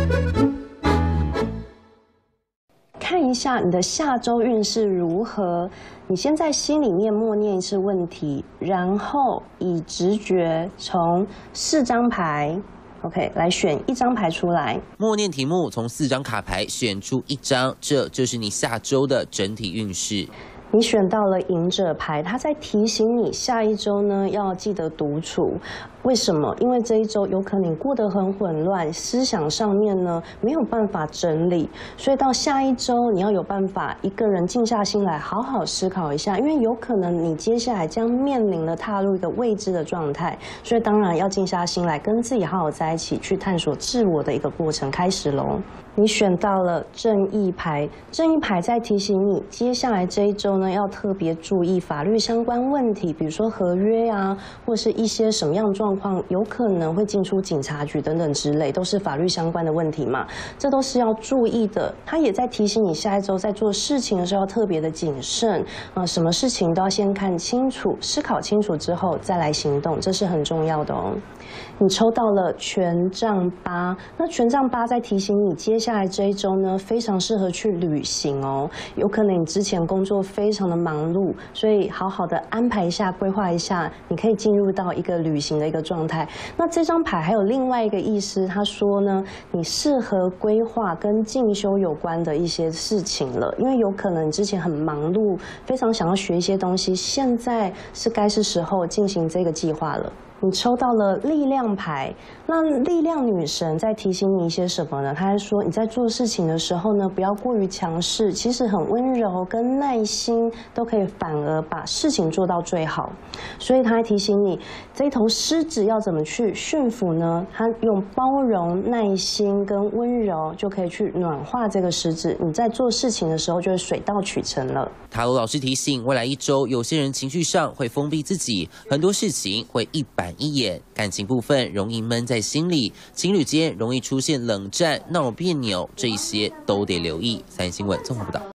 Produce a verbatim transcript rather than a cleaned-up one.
看一下你的下周运势如何，你先在心里面默念一次问题，然后以直觉从四张牌 ，OK 来选一张牌出来。 默念题目，从四张卡牌选出一张，这就是你下周的整体运势。 你选到了隐者牌，它在提醒你下一周呢要记得独处。为什么？因为这一周有可能你过得很混乱，思想上面呢没有办法整理，所以到下一周你要有办法一个人静下心来好好思考一下，因为有可能你接下来将面临了踏入一个未知的状态，所以当然要静下心来跟自己好好在一起，去探索自我的一个过程开始喽。 你选到了正义牌，正义牌在提醒你，接下来这一周呢，要特别注意法律相关问题，比如说合约啊，或是一些什么样的状况，有可能会进出警察局等等之类，都是法律相关的问题嘛，这都是要注意的。它也在提醒你，下一周在做事情的时候要特别的谨慎啊、呃，什么事情都要先看清楚、思考清楚之后再来行动，这是很重要的哦。你抽到了权杖八，那权杖八在提醒你，接下来这一周呢，非常适合去旅行哦。有可能你之前工作非常的忙碌，所以好好的安排一下、规划一下，你可以进入到一个旅行的一个状态。那这张牌还有另外一个意思，他说呢，你适合规划跟进修有关的一些事情了，因为有可能你之前很忙碌，非常想要学一些东西，现在是该是时候进行这个计划了。 你抽到了力量牌，那力量女神在提醒你一些什么呢？她在说你在做事情的时候呢，不要过于强势，其实很温柔跟耐心都可以反而把事情做到最好。所以她还提醒你，这头狮子要怎么去驯服呢？它用包容、耐心跟温柔就可以去暖化这个狮子。你在做事情的时候就会水到渠成了。 塔罗老师提醒，未来一周有些人情绪上会封闭自己，很多事情会一板一眼，感情部分容易闷在心里，情侣间容易出现冷战、闹别扭，这一些都得留意。三新闻综合报道。